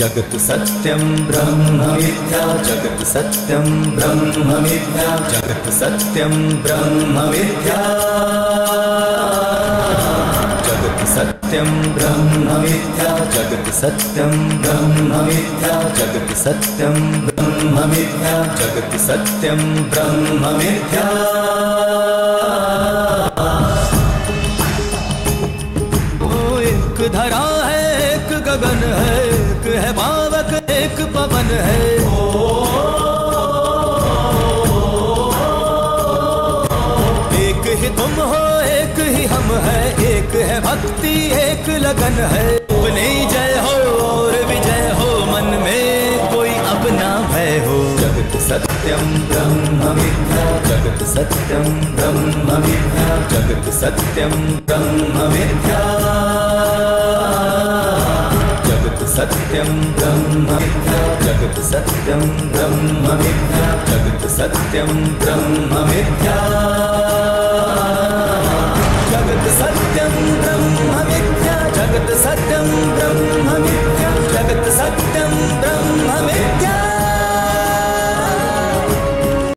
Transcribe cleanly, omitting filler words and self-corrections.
जगत् सत्यं ब्रह्म मिथ्या, जगत् सत्यं ब्रह्म मिथ्या, जगत् सत्यं ब्रह्म मिथ्या, जगत् सत्यं ब्रह्म मिथ्या, जगत् सत्यं ब्रह्म मिथ्या, जगत् सत्यं ब्रह्म मिथ्या, जगत् सत्यं ब्रह्म मिथ्या। ओ एक धरा है, एक गगन है, एक है पावक, एक पवन है। एक ही तुम हो, एक ही हम है, एक है भक्ति, एक लगन है। अपनी जय हो और विजय हो, मन में कोई अपना भय हो। जगत् सत्यं ब्रह्म मिथ्या, जगत् सत्यं ब्रह्म मिथ्या, जगत् सत्यं ब्रह्म मिथ्या, जगत् सत्यं ब्रह्म मिथ्या, जगत् सत्यं ब्रह्म मिथ्या, जगत् सत्यं ब्रह्म मिथ्या।